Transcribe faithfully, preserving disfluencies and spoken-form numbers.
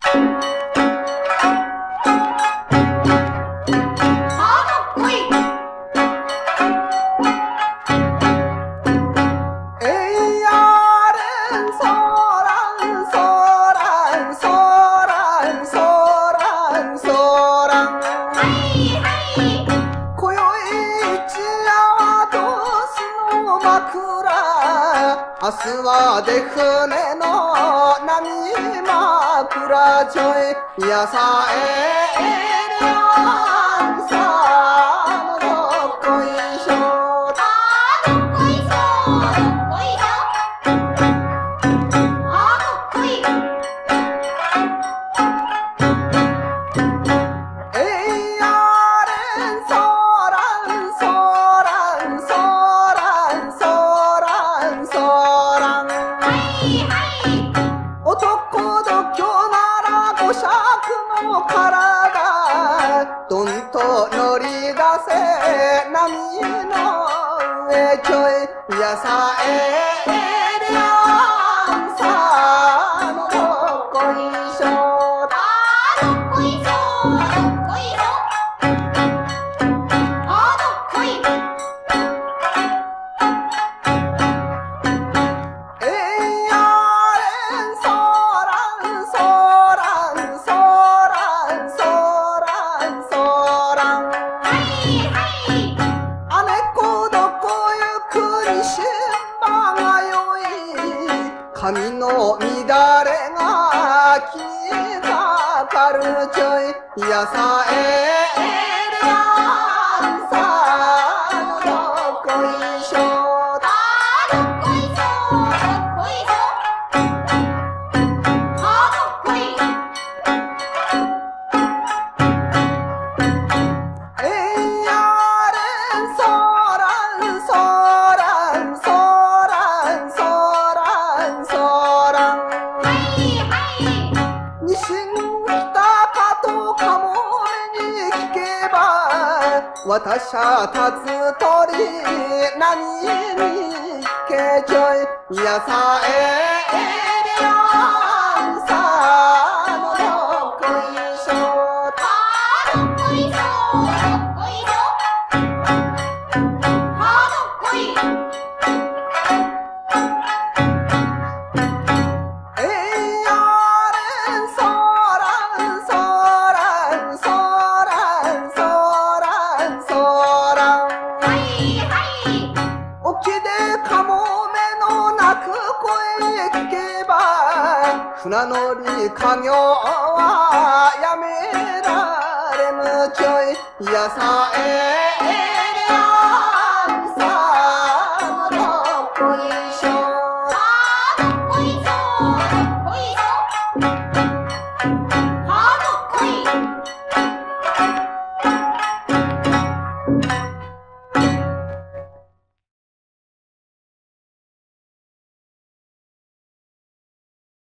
明日は出船の波枕ちょいやさえりゃんさのどっこいしょあどっこいしょどっこいしょあどっこいえいやれんそらんそらんそらんそらんそらんはいはい男度胸なら五尺の体どんと乗り出せ波の上ちょいやさえりゃんさのどっこいしょあどっこいしょどっこいしょあどっこいえいやれんそらんそらんそらんそらんそらんはいはいあねこどこゆくにしんばがよい髪の乱れが気にかかるちょいやさえりゃんさのどっこいしょあどっこいしょどっこいしょあどっこいえいやれんそらんそらんそらんそらんそらんはいはいにしんきたかとかもめに聞けば私は立つ鳥何に聞けちょいやさえりゃんさのどっこいしょあどっこいしょどっこいしょあどっこいえいやれんそらんそらんそらんそらんそらんはいはい沖でカモメの鳴く声聞けば船乗り家業はやめられぬちょいやさえりゃんさのどっこいしょあどっこいしょどっこいしょあどっこい